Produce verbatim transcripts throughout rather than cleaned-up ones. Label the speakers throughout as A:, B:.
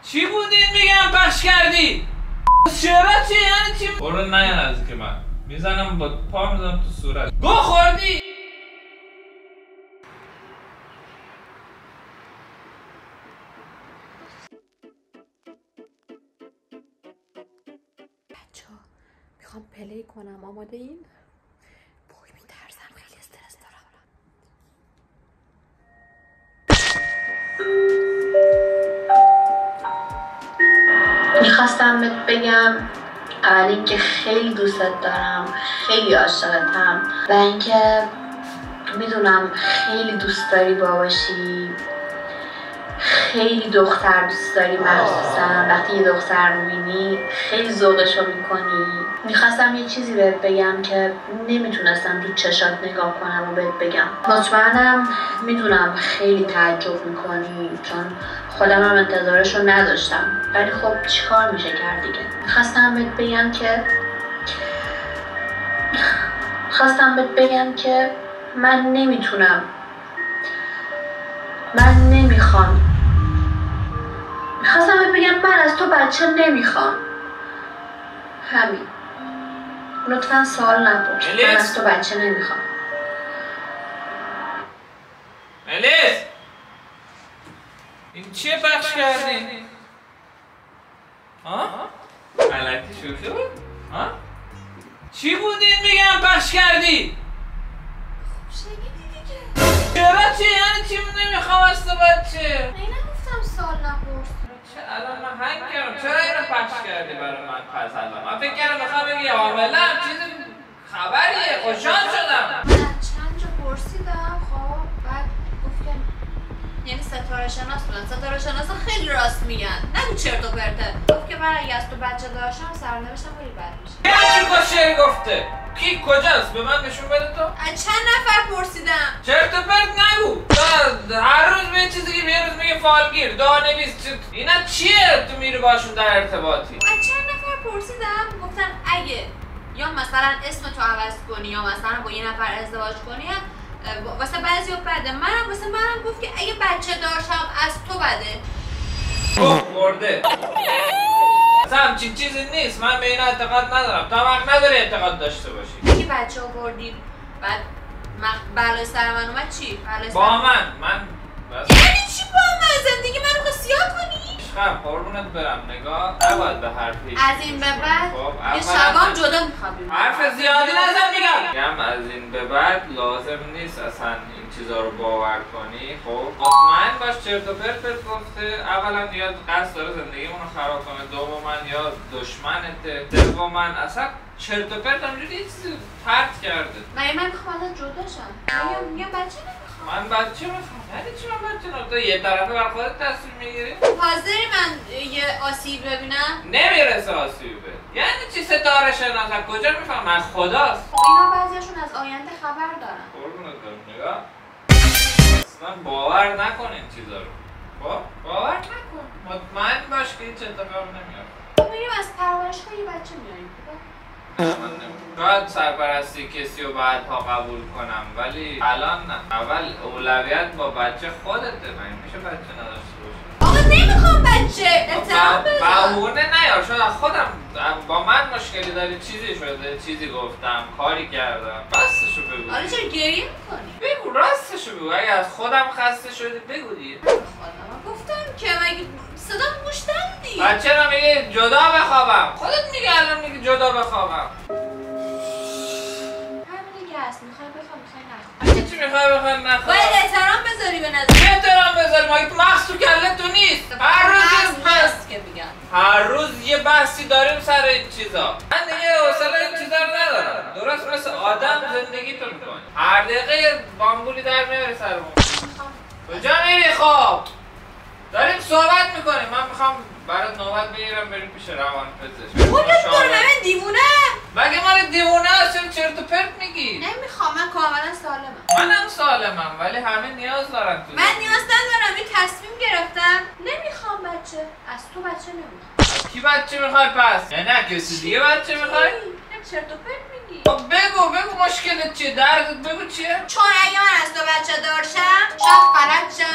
A: چی بودین میگم پخش کردی؟ چرا چی یعنی چی؟ برو نه از که من میزنم با پا میزنم تو صورت. گو خوردی؟
B: بچه ها میخوام پلی کنم. آماده این؟ بوی میترسم، خیلی استرس دارم.
C: میخواستم بهت بگم اول اینکه خیلی دوستت دارم، خیلی عاشقتم و اینکه میدونم خیلی دوست داری باباشی، خیلی دختر دوست داری، مخصوصا وقتی یه دختر میبینی خیلی ذوقشو میکنی. میخواستم یه چیزی بهت بگم که نمیتونستم تو چشات نگاه کنم و بهت بگم. مطمئنم میدونم خیلی تعجب میکنی چون خودم هم انتظارشو نداشتم، ولی خب چیکار میشه کرد دیگه. میخواستم بهت بگم که خواستم بهت بگم که من نمیتونم، من نمیخوام میخواستم بهت بگم من از تو بچه نمیخوام. همین. لطفا سوال نپرس. من از تو بچه نمیخوام.
A: ملیس این چیه پخش کردی؟ ها؟ غلطی شوخی بود؟ ها؟ چی بودین میگم پخش کردی؟
B: خب شنیدی دیگه.
A: چرا چی یعنی چی نمیخوام از تو بچه؟
B: من نگفتم سوال نپرس.
A: الان من هنگ کردم چرا اینو پخش کردی برای من پس الان؟ من فکر کردم میخوام بگی حامله‌ام چیز خبریه خوشحال شدم.
B: من چند جا پرسیدم خب بعد گفت که یعنی ستاره شناس بودن. ستاره شناسا خیلی راست میگن، نگو چرت و پرته. گفت که من اگه از تو بچه داشتم سرنوشتم خیلی بد میشه.
A: یعنی چی گوشه گفته؟ کی کجاست؟ به من نشون بده تو.
B: از چند نفر پرسیدم.
A: چرت و پرت نگو. تو هر روز به چیزی که یه روز میگه فالگیر، دانویس، اینا چیه تو میری باشون در ارتباطی؟
B: از چند نفر پرسیدم گفتن اگه یا مثلا اسم تو عوض کنی یا مثلا با یه نفر ازدواج کنی واسه بعضیا بده. منم واسه منم گفت که اگه بچه داشتم از تو بده.
A: گفت مرده. اصلا همچین چیزی نیست. من به این اعتقاد ندارم. تو هم حق نداری اعتقاد داشته باشی.
B: اگه بچه آوردی بعد بلای سر من اومد چی؟
A: با من من
B: بس یعنی چی با من؟ زندگی من رو سیاه کنی؟
A: عشقم قربونت برم نگاه نباید به حرفی
B: از این به بعد یه شبام جدا میخوام.
A: حرف زیادی نزن میگم میگم از این به بعد لازم نیست اصلا این چیزا رو باور کنی. خب مطمئن باش چرت و پرت بهت گفته. اولا یا قصد داره زندگیمون رو خراب کنه، دوما یا دشمنته، سوما اصلا چرت و پرت همجوری یه چیزی پرت کرده.
B: مگه من میخوام ازت جدا شم؟ میگم میگم بچه نمیخوام.
A: من بچه میخوام. یعنی چی من بچه نمیخوام؟ تو یه طرفه بر خودت تصمیم میگیری؟
B: حاضری من یه آسیب ببینم؟
A: نمیرسه آسیبه. یعنی چی ستاره شناس؟ از کجا میفهم؟ از خداست.
B: خب اینا بعضیاشون از آینده خبر دارن.
A: قربونت برم نگاه. اصلا باور نکن این چیزا رو. خب باور نکن. مطمئن باش که هیچ اتفاقی نمیافته.
B: خب میریم از پرورشگاه یه بچه میاریم.
A: شاید سرپرستی کسی رو بعدها قبول کنم ولی الان نه. اول اولویت با بچه خودته. من میشه بچه نداشته باشه.
B: آقا نمیخوام بچه. احترام بذار.
A: بهونه نیار. شاید خودم با من مشکلی داری، چیزی شده، چیزی گفتم، کاری کردم. راستشو بگو.
B: آره چرا گریه میکنی؟
A: بگو راستشو بگو. اگه از خودم خسته شدی بگو دیگه.
B: خودم گفتم که مگه صدا گوش ندادی؟
A: بچه رو میگه جدا بخوابم. خودت میگه الان میگه جدا بخوابم.
B: میخوای بخوام میخوای نخوام.
A: چی میخوای بخوای نخوام؟
B: باید احترام بذاری به نظر.
A: چه احترام بذاری؟ ما تو مغز تو کله تو نیست. هر روز یه بحث
B: که میگم.
A: هر روز یه بحثی داریم سر این چیزا. من دیگه حوصله این چیزا رو ندارم. درست مثل آدم زندگی تو میکنی. هر دقیقه بامبولی در میاری سرمون. کجا میری خب؟ داریم صحبت میکنیم. من میخوام برات نوبت بگیرم بریم پیش روان پزشک.
B: خودت برو من دیوونه.
A: مگه من دیوونه هستم چرت و پرت میگی؟
B: نمیخوام. من کاملا سالمم.
A: منم سالمم ولی همه نیاز دارن تو.
B: من نیاز ندارم. یه تصمیم گرفتم نمیخوام بچه. از تو بچه نمیخوام.
A: کی بچه میخوای پس؟ یعنی نه کسی دیگه بچه میخوای؟
B: نه چرت و پرت میگی.
A: خب بگو بگو مشکلت چیه؟ دردت بگو چیه؟
B: چون اگه من از تو بچه داشتم شاید فلج شم،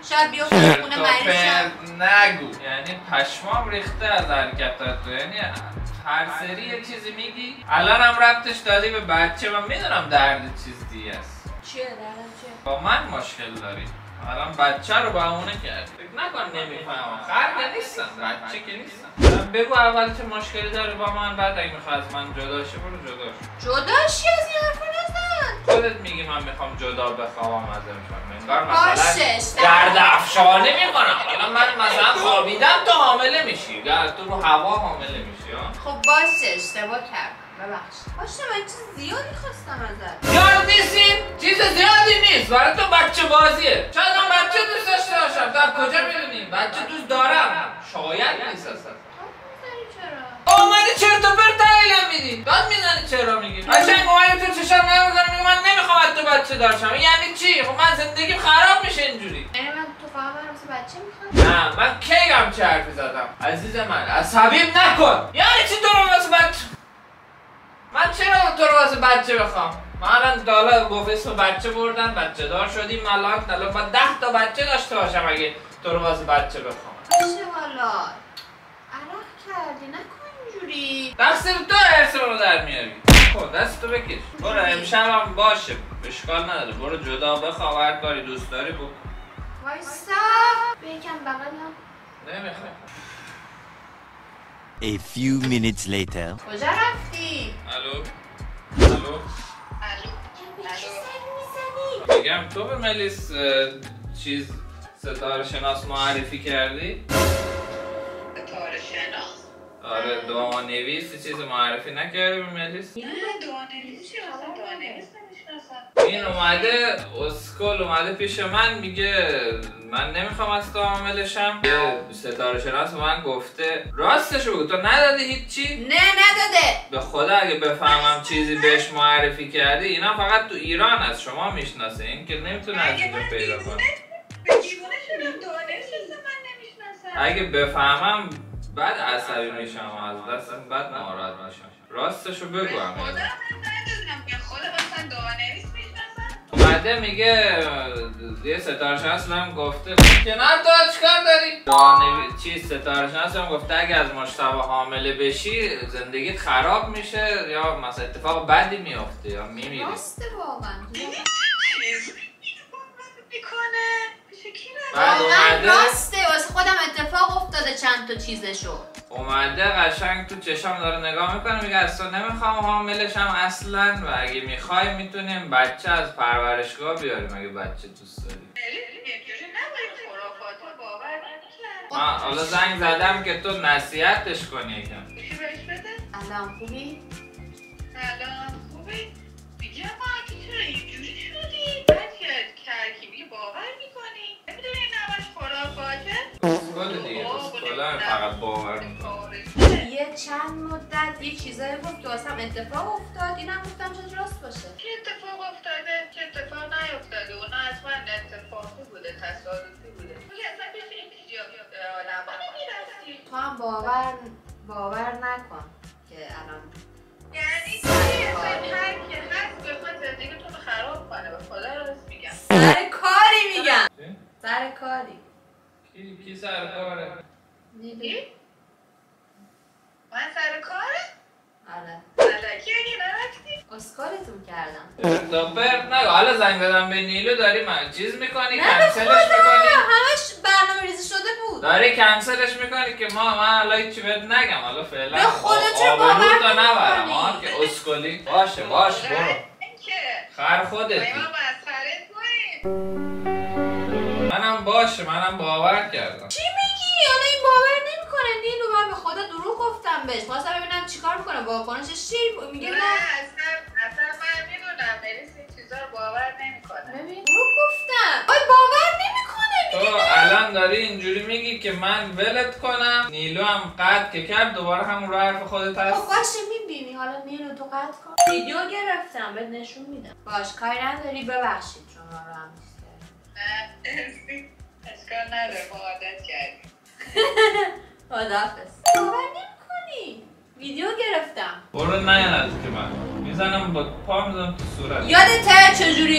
B: شاید بیفته خونه مریض.
A: نگو، یعنی پشمام ریخته از حرکتات تو. یعنی هر سری یه چیزی میگی، الان هم ربطش دادی به بچه و میدونم درد چیز دیگه است.
B: چیه دردم چیه؟
A: با من مشکل داری. الان بچه رو بهونه کردی. فکر نکن نمیفهمم. خرگه نیستم، بچه که نیستم. بگو اول چه مشکلی داری با من، بعد اگه میخوای از من جداشی برو جداش.
B: جداشی از این حرفا نزن.
A: خودت میگی من میخوام جدا بخوابم از امشب. انگار
B: باشه،
A: مثلا گرد افشانه میکنم. الان من مثلا خوابیدم تو حامله میشی. تو رو هوا حامله میشی ها.
B: خب باشه اشتباه کردم. ببخشید. باشه من چیز زیادی خواستم ازت.
A: زیاد نیستیم؟ چیز زیادی نیست. برای تو بچه بازیه. شاید من بچه دوست داشته باشم. تو از کجا میدونی؟ بچه دوست دارم. شاید نیست اصلا.
B: چرا؟
A: اومدی چرت و پرت تعلیلم میدی. داد میزنی چرا میگی؟ قشنگ اومدی تو چشم نمیزنی میگی من نمیخوام از تو بچه داشتم. یعنی چی؟ خب من زندگیم خراب میشه اینجوری.
B: یعنی من تو فقط من واسه بچه میخوام؟
A: نه من کی هم چه حرفی زدم؟ عزیز من عصبیم نکن. یعنی چی تو رو واسه بچه؟ من چرا تو رو واسه بچه بخوام؟ من الان دالا گفت اسم بچه بردن، بچه دار شدیم ملاک، الان با ده تا بچه داشته باشم اگه تو رو واسه بچه بخوام.
B: باشه والا عرق کردی نکن اینجوری.
A: دست تو ارث رو در میاری. خب دست تو بکش. برو امشب هم باشه، اشکال نداره. برو جدا بخواب، هر کاری دوست داری بکن.
B: وایسا بکن بغلم.
A: نمیخوام.
D: A few minutes later.
B: کجا رفتی؟
A: الو الو
B: الو الو
A: میگم تو به ملیس چیز ستاره شناس معرفی کردی؟
E: ستاره شناس؟
A: آره دعانویس چیز معرفی نکردی به ملیس؟
E: نه دعانویس چی؟ اصلا دعانویس نمیشناسم.
A: این اومده اسکول اومده پیش من میگه من نمیخوام از تو حاملشم. یه ستاره شناس به من گفته راستشو بگو تو ندادی هیچی؟
B: نه نداده.
A: به خدا اگه بفهمم چیزی بهش معرفی کردی. اینا فقط تو ایران از شما میشناسه، این که نمیتونه از اینجا پیدا کنه.
E: به دیوونه شدم دعانویس اصلا من نمیشناسم.
A: اگه بفهمم بعد عصبی میشم از دستم، بعد ناراحت میشم. راستشو بگو
E: به خدا
A: همین.
E: من ندادم، به خدا مثلا دعانویس میشناسم.
A: اومده میگه یه ستاره شناس بهم گفته که نه تو چیکار داری؟ دعانویس چیز ستاره شناس بهم گفته اگه از مجتبی حامله بشی زندگیت خراب میشه یا مثلا اتفاق بدی میفته یا میمیری.
B: راسته واقعا.
E: چیز میکنه پیش کی
A: بعد
B: واقعا
A: اومده
B: راسته واسه خودم اتفاق افتاده چند تا چیزشو.
A: اومده قشنگ تو چشم داره نگاه میکنه میگه از تو نمیخوام حاملشم اصلا و اگه میخوای میتونیم بچه از پرورشگاه بیاریم اگه بچه دوست داری.
E: اینجوری نباید خرافات رو باور نکنم.
A: من حالا زنگ زدم که تو نصیحتش کنی یکم.
E: چی بهش بده؟
B: الان خوبی؟
E: سلام خوبی؟ میگم ما تو چرا اینجوری شدی؟ بعد که ترکیبی باور میکنی؟ نمیدونی این همش خرافاته؟
A: اسکول دیگه اسکولا فقط باور میکنه.
B: یه چند مدت یه چیزایی گفت که واسم اتفاق افتاد اینم گفتم شاید راست باشه.
E: چه اتفاق افتاده؟ چه اتفاق نیفتاده؟ اون حتما اتفاقی بوده، تصادفی بوده. تو که اصلا پیش این جا نما نمیرفتی.
B: تو هم باور باور نکن که الان
E: یعنی چی؟ اصلا هر کی هست بخواد زندگیتون رو خراب کنه، به خدا راست میگم.
B: سر کاری میگم.
A: چی؟
B: سر کاری.
A: کی کی سر کاره؟
B: دیدی؟
E: من سر کاره؟
B: آره.
E: علکی اگه نرفتی؟
B: اسکالتون کردم.
A: دوپر نگو حالا زنگ زدم به نیلو داری من چیز میکنی
B: نه
A: کنسلش
B: به خدا
A: میکنی
B: همش برنامه ریزی شده بود.
A: داری کنسلش میکنی که ما من حالا هیچی بهت نگم حالا فعلا
B: به خدا چرا باور
A: آبروت رو نبرم
B: نمی‌کنی؟
A: ها که اسکلی باشه باش برو
E: که
A: خر خودتی
E: ما مسخرت کنیم.
A: منم باشه منم باور کردم
B: چی میگی؟ حالا این باور نمیکنه نیلو من به خدا دروغ گفتم بهش. خواستم ببینم چیکار میکنه واکنشش چی میگه.
E: نه اصلا اصلا من میدونم مریض این چیزا رو باور نمیکنه.
B: ببین دروغ گفتم. آی باور نمیکنه میگه
A: تو الان داری اینجوری میگی که من ولت کنم نیلو هم قد که کرد دوباره همون رو حرف خودت هست.
B: خب باشه میبینی حالا نیلو تو قطع کن. ویدیو گرفتم بهت نشون میدم. باش کاری نداری ببخشید شما رو هم نیست
E: نه اشکال نداره ما عادت کردیم.
B: خداحافظ. باور نمیکنی ویدیو گرفتم.
A: برو نیانت که من میزنم با پا میزنم تو صورت
B: یادته چجوری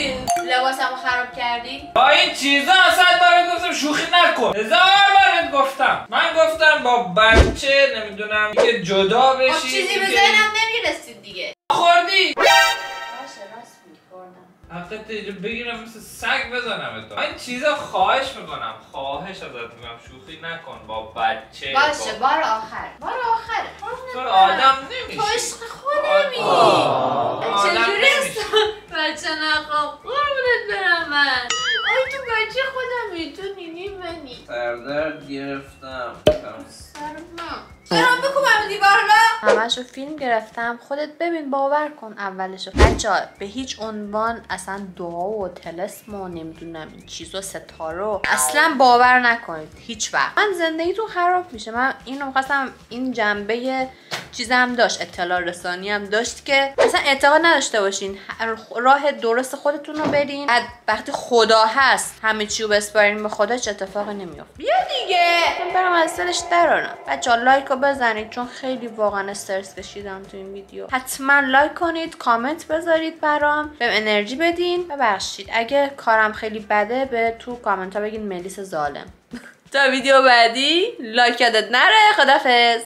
B: لباسمو خراب کردی؟
A: با این چیزا اصلا برات گفتم شوخی نکن. هزار بار بهت گفتم. من گفتم با بچه نمیدونم که جدا بشی.
B: خب چیزی به ذهنم نمیرسید دیگه.
A: خوردی؟
B: باشه راست میگی خوردم.
A: حقیقت اینجا بگیرم مثل سگ بزنم تو. این چیزا خواهش میکنم. خواهش ازت میکنم شوخی نکن با بچه.
B: باشه
A: با...
B: بار آخر. بار آخره.
A: تو آدم نمیشی.
B: تو عشق خودمی. چجوری است؟ بچه نخواب قربونت برم من. آی تو بچه خودمی تو نینی منی.
A: سردرد گرفتم.
B: سرما. چرا بکنم دیوارلا؟
C: همشو فیلم گرفتم. خودت ببین باور کن اولشو. بچه‌ها به هیچ عنوان اصلا دعا و طلسم و نمیدونم این چیزا ستاره اصلا باور نکنید هیچ وقت. من زندگیتون خراب میشه. من اینو می‌خواستم این جنبه چیزم داشت اطلاع رسانی هم داشت که اصلا اعتقاد نداشته باشین راه درست خودتون رو برین. بعد وقتی خدا هست همه چی رو بسپارین به خدا چه اتفاقی نمیافته. بیا دیگه من برم از دلش درارم. بچه‌ها لایک رو بزنید چون خیلی واقعا استرس کشیدم تو این ویدیو. حتما لایک کنید کامنت بذارید برام بهم انرژی بدین. ببخشید اگه کارم خیلی بده به تو کامنت ها بگین ملیس ظالم. تا ویدیو بعدی لایک یادت نره. خدافظ.